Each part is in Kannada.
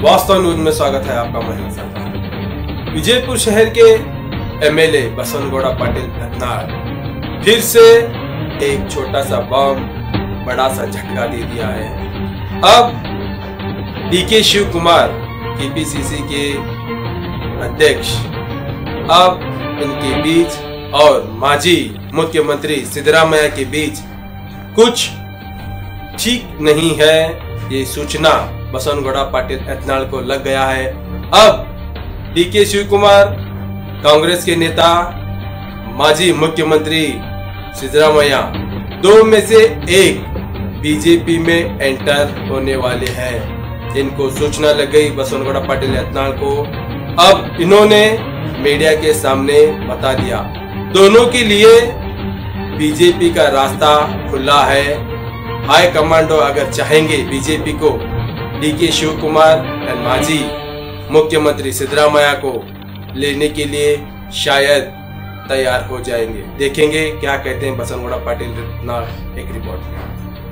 वास्तव न्यूज में स्वागत है आपका महेंद्र सरकार। विजयपुर शहर के एमएलए बसवनगौड़ा पाटिल रत्नाल फिर से एक छोटा सा बम बड़ा सा झटका दे दिया है। अब डीके शिव कुमार केपीसीसी के अध्यक्ष अब इनके बीच और माजी मुख्यमंत्री सिद्धरामैया के बीच कुछ ठीक नहीं है, ये सूचना बसवनगौड़ा पाटिल रत्नाल को लग गया है। अब डीके शिव कुमार कांग्रेस के नेता माजी मुख्यमंत्री सिद्धरामैया दो में से एक बीजेपी में एंटर होने वाले हैं। इनको सूचना लग गई बसवनगौड़ा पाटिल रत्नाल को। अब इन्होंने मीडिया के सामने बता दिया, दोनों के लिए बीजेपी का रास्ता खुला है। हाई कमांडो अगर चाहेंगे बीजेपी को डीके शिव कुमार और माजी मुख्यमंत्री सिद्धरामैया को लेने के लिए शायद तैयार हो जाएंगे। देखेंगे क्या कहते हैं बसवनगौड़ा पाटिल रत्नाल एक रिपोर्ट में।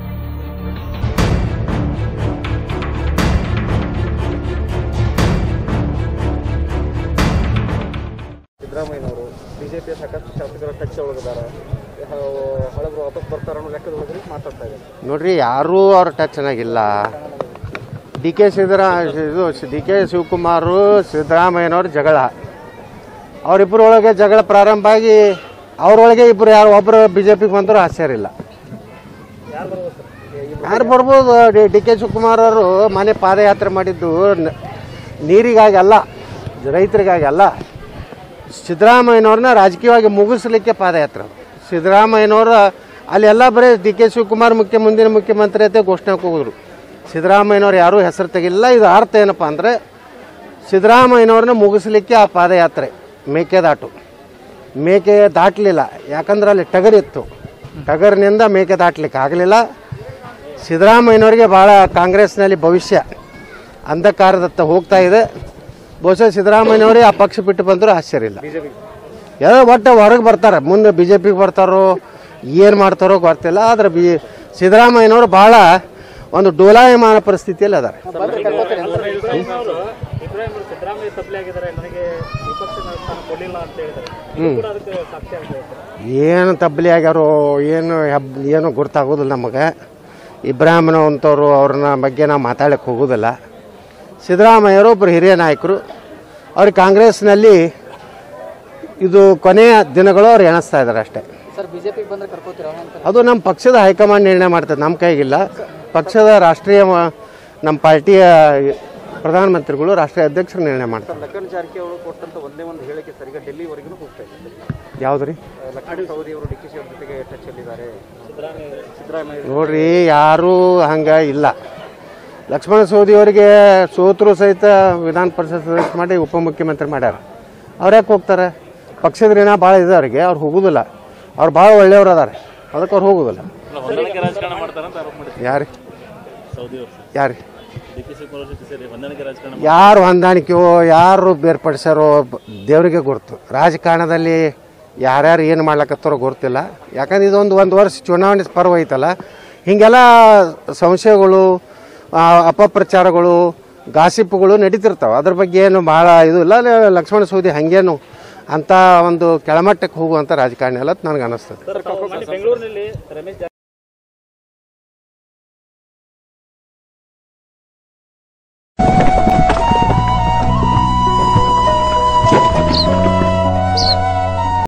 ಸಿದ್ದರಾಮಯ್ಯನವರು ಬಿಜೆಪಿಯ ಸಾಕಷ್ಟು ಶಾಸಕರ ಟಚ್ ಒಳಗಿದ್ದಾರೆ, ಹಳಬರು ವಾಪಸ್ ಬರ್ತಾರ ಅನ್ನೋ ಲೆಕ್ಕದೊಳಗೆ ಮಾತಾಡ್ತಾ ಇದ್ದಾರೆ. ನೋಡ್ರಿ, ಯಾರೂ ಅವ್ರ ಟಚ್ ಚೆನ್ನಾಗಿಲ್ಲ. ಡಿ ಕೆ ಶಿವಕುಮಾರು ಸಿದ್ದರಾಮಯ್ಯನವ್ರ ಜಗಳ, ಅವರಿಬ್ಬರೊಳಗೆ ಜಗಳ ಪ್ರಾರಂಭ ಆಗಿ ಅವರೊಳಗೆ ಇಬ್ಬರು ಯಾರು ಒಬ್ಬರು ಬಿಜೆಪಿಗೆ ಬಂದರೂ ಆಶ್ಚರ್ಯ ಇಲ್ಲ. ಯಾರು ಬರ್ಬೋದು? ಡಿ ಕೆ ಶಿವಕುಮಾರ್ ಅವರು ಮನೆ ಪಾದಯಾತ್ರೆ ಮಾಡಿದ್ದು ನೀರಿಗಾಗಿ ಅಲ್ಲ, ರೈತರಿಗಾಗಿ ಅಲ್ಲ, ಸಿದ್ದರಾಮಯ್ಯನವ್ರನ್ನ ರಾಜಕೀಯವಾಗಿ ಮುಗಿಸ್ಲಿಕ್ಕೆ ಪಾದಯಾತ್ರೆ. ಸಿದ್ದರಾಮಯ್ಯನವರು ಅಲ್ಲೆಲ್ಲ ಬರೀ ಡಿ ಕೆ ಶಿವಕುಮಾರ್ ಮುಂದಿನ ಮುಖ್ಯಮಂತ್ರಿ ಅಂತ ಘೋಷಣೆ ಹೋಗಿದ್ರು. ಸಿದ್ದರಾಮಯ್ಯನವ್ರು ಯಾರೂ ಹೆಸರು ತೆಗಿಲ್ಲ. ಇದು ಅರ್ಥ ಏನಪ್ಪ ಅಂದರೆ ಸಿದ್ದರಾಮಯ್ಯನವ್ರನ್ನ ಮುಗಿಸ್ಲಿಕ್ಕೆ ಆ ಪಾದಯಾತ್ರೆ. ಮೇಕೆ ದಾಟಲಿಲ್ಲ, ಯಾಕಂದ್ರೆ ಅಲ್ಲಿ ಟಗರಿತ್ತು, ಟಗರಿನಿಂದ ಮೇಕೆ ದಾಟ್ಲಿಕ್ಕೆ ಆಗಲಿಲ್ಲ. ಸಿದ್ದರಾಮಯ್ಯನವ್ರಿಗೆ ಭಾಳ ಕಾಂಗ್ರೆಸ್ನಲ್ಲಿ ಭವಿಷ್ಯ ಅಂಧಕಾರದತ್ತ ಹೋಗ್ತಾ ಇದೆ. ಬಹುಶಃ ಸಿದ್ದರಾಮಯ್ಯನವರೇ ಆ ಪಕ್ಷ ಬಿಟ್ಟು ಬಂದರೂ ಆಶ್ಚರ್ಯ ಇಲ್ಲ. ಎಲ್ಲ ಒಟ್ಟು ಹೊರಗೆ ಬರ್ತಾರೆ, ಮುಂದೆ ಬಿ ಜೆ ಪಿಗೆ ಬರ್ತಾರೋ ಏನು ಮಾಡ್ತಾರೋ ಗೊತ್ತಿಲ್ಲ. ಆದರೆ ಸಿದ್ದರಾಮಯ್ಯನವರು ಭಾಳ ಒಂದು ಡೋಲಾಯಮಾನ ಪರಿಸ್ಥಿತಿಯಲ್ಲಿ ಅದಾರೆ. ಏನು ತಬ್ಬಲಿ ಆಗ್ಯಾರೋ ಏನು ಗೊತ್ತಾಗೋದಿಲ್ಲ ನಮಗೆ. ಇಬ್ರಾಹಿಂನ ಅಂಥವ್ರು ಅವ್ರನ್ನ ಬಗ್ಗೆ ನಾವು ಮಾತಾಡಕ್ಕೆ ಹೋಗೋದಿಲ್ಲ. ಸಿದ್ದರಾಮಯ್ಯರು ಒಬ್ಬರು ಹಿರಿಯ ನಾಯಕರು, ಅವ್ರಿಗೆ ಕಾಂಗ್ರೆಸ್ನಲ್ಲಿ ಇದು ಕೊನೆಯ ದಿನಗಳು ಅವ್ರು ಎಣಿಸ್ತಾ ಇದ್ದಾರೆ ಅಷ್ಟೇ. ಅದು ನಮ್ಮ ಪಕ್ಷದ ಹೈಕಮಾಂಡ್ ನಿರ್ಣಯ ಮಾಡ್ತದೆ, ನಮ್ಮ ಕೈಗಿಲ್ಲ. ಪಕ್ಷದ ರಾಷ್ಟ್ರೀಯ ನಮ್ಮ ಪಾರ್ಟಿಯ ಪ್ರಧಾನಮಂತ್ರಿಗಳು ರಾಷ್ಟ್ರೀಯ ಅಧ್ಯಕ್ಷರು ನಿರ್ಣಯ ಮಾಡ್ತಾರೆ. ಲಖನ್ ಜಾರಕಿಹೊಳಿ ಕೊಟ್ಟಂತ ಒಂದೇ ಒಂದು ಹೇಳಿಕೆ ಸರಿಗ ಡೆಲ್ಲಿವರೆಗೂ ಹೋಗ್ತಾ ಇದೆ. ಯಾವ್ದು ರೀ? ಲಖನ್ ಸವದಿ ಅವರು ಡಿ ಕೆ ಶಿ ಅವ್ರ ಜೊತೆಗೆ ಟಚ್ ಅಲ್ಲಿದ್ದಾರೆ. ಸಿದ್ದರಾಮಯ್ಯ ನೋಡ್ರಿ, ಯಾರೂ ಹಂಗೆ ಇಲ್ಲ. ಲಕ್ಷ್ಮಣ ಸವದಿ ಅವರಿಗೆ ಸೋತರು ಸಹಿತ ವಿಧಾನ ಪರಿಷತ್ ಸದಸ್ಯ ಮಾಡಿ ಉಪಮುಖ್ಯಮಂತ್ರಿ ಮಾಡ್ಯಾರ. ಅವ್ರು ಯಾಕೆ ಹೋಗ್ತಾರೆ? ಪಕ್ಷದ ಋಣ ಭಾಳ ಇದೆ ಅವ್ರಿಗೆ, ಅವ್ರು ಹೋಗೋದಿಲ್ಲ. ಅವ್ರು ಭಾಳ ಒಳ್ಳೆಯವ್ರು ಅದಾರೆ, ಅದಕ್ಕೆ ಅವ್ರು ಹೋಗೋದಿಲ್ಲ. ಯಾರು ಹೊಂದಾಣಿಕೆಯೋ ಯಾರು ಬೇರ್ಪಡಿಸ್ಯಾರೋ ದೇವರಿಗೆ ಗುರುತು. ರಾಜಕಾರಣದಲ್ಲಿ ಯಾರ್ಯಾರು ಏನು ಮಾಡ್ಲಕತ್ತಾರೋ ಗೊತ್ತಿಲ್ಲ. ಯಾಕಂದ್ರೆ ಇದೊಂದು ವರ್ಷ ಚುನಾವಣೆ ಪರ್ವ ಐತಲ್ಲ, ಹೀಗೆಲ್ಲ ಸಂಶಯಗಳು, ಅಪಪ್ರಚಾರಗಳು, ಗಾಸಿಪ್ಪುಗಳು ನಡೀತಿರ್ತಾವೆ. ಅದ್ರ ಬಗ್ಗೆ ಏನು ಭಾಳ ಇದು ಇಲ್ಲ. ಲಕ್ಷ್ಮಣ ಸವದಿ ಹಾಗೇನು ಅಂಥ ಒಂದು ಕೆಳಮಟ್ಟಕ್ಕೆ ಹೋಗುವಂಥ ರಾಜಕಾರಣಿ ಅಲ್ಲ ನನಗೆ ಅನ್ನಿಸ್ತದೆ.